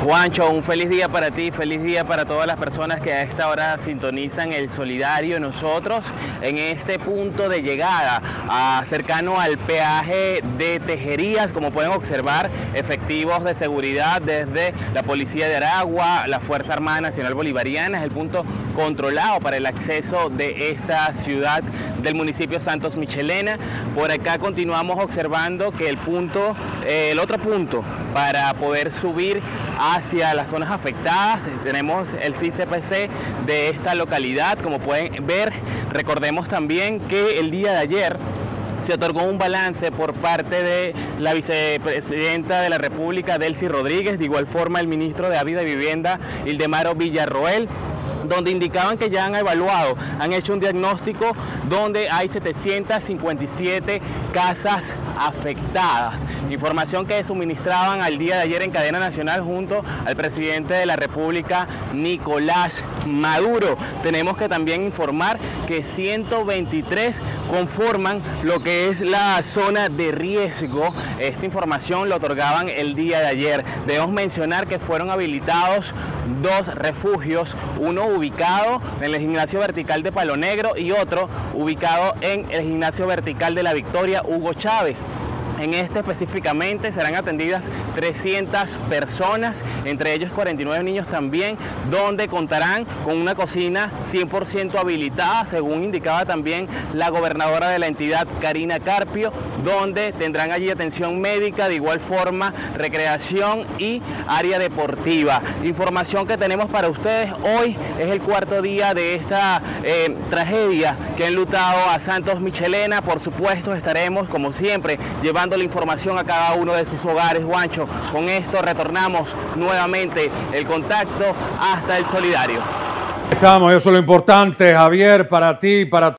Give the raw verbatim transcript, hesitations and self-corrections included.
Juancho, un feliz día para ti, feliz día para todas las personas que a esta hora sintonizan el Solidario. Nosotros en este punto de llegada, a, cercano al peaje de Tejerías, como pueden observar, efectivos de seguridad desde la Policía de Aragua, la Fuerza Armada Nacional Bolivariana, es el punto controlado para el acceso de esta ciudad del municipio Santos Michelena. Por acá continuamos observando que el punto, eh, el otro punto para poder subir hacia las zonas afectadas, tenemos el C I C P C de esta localidad. Como pueden ver, recordemos también que el día de ayer se otorgó un balance por parte de la vicepresidenta de la República, Delcy Rodríguez, de igual forma el ministro de Hábitat y Vivienda, Ildemaro Villarroel, donde indicaban que ya han evaluado, han hecho un diagnóstico donde hay setecientas cincuenta y siete casas afectadas. Información que suministraban al día de ayer en cadena nacional junto al presidente de la República, Nicolás Maduro. Tenemos que también informar que ciento veintitrés conforman lo que es la zona de riesgo. Esta información lo otorgaban el día de ayer. Debemos mencionar que fueron habilitados dos refugios, uno ubicado en el gimnasio vertical de Palo Negro y otro ubicado en el gimnasio vertical de La Victoria, Hugo Chávez. En este específicamente serán atendidas trescientas personas, entre ellos cuarenta y nueve niños también, donde contarán con una cocina cien por ciento habilitada, según indicaba también la gobernadora de la entidad, Karina Carpio, donde tendrán allí atención médica, de igual forma recreación y área deportiva. Información que tenemos para ustedes: hoy es el cuarto día de esta eh, tragedia que ha enlutado a Santos Michelena. Por supuesto estaremos, como siempre, llevando la información a cada uno de sus hogares. Juancho, con esto retornamos nuevamente el contacto hasta el Solidario. Estamos, eso es lo importante, Javier, para ti, para